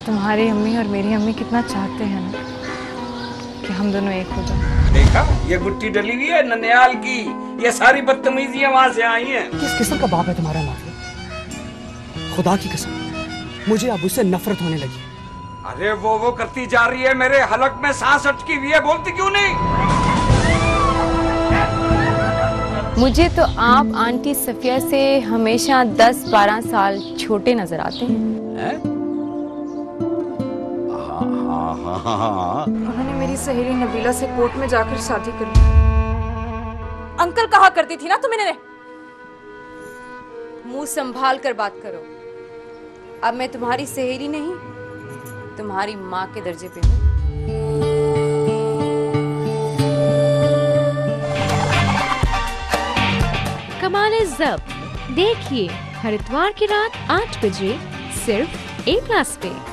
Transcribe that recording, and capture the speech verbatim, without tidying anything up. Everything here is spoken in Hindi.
तुम्हारी अम्मी और मेरी अम्मी कितना चाहते हैं ना कि हम दोनों एक हो जाएं। देखा, ये गुट्टी डली हुई है ननियाल की। ये सारी बदतमीजियां वहां से आई हैं। किस किस्म का बाप है तुम्हारा माफिया? खुदा की कसम, मुझे अब उससे नफरत होने लगी। अरे वो वो करती जा रही है, मेरे हलक में सांस अटकी हुई है, बोलती क्यों नहीं? मुझे तो आप आंटी सफिया से हमेशा दस बारह साल छोटे नजर आते हैं। है? हाँ हाँ हाँ हाँ। उन्होंने मेरी सहेली नबीला से कोर्ट में जाकर शादी कर ली। अंकल कहा करती थी ना तुम इन्हें। मुंह संभाल कर बात करो। अब मैं तुम्हारी सहेली नहीं, तुम्हारी माँ के दर्जे पे हूँ। कमाल-ए-ज़ब्त देखिए हर इतवार की रात आठ बजे सिर्फ ए प्लस पे।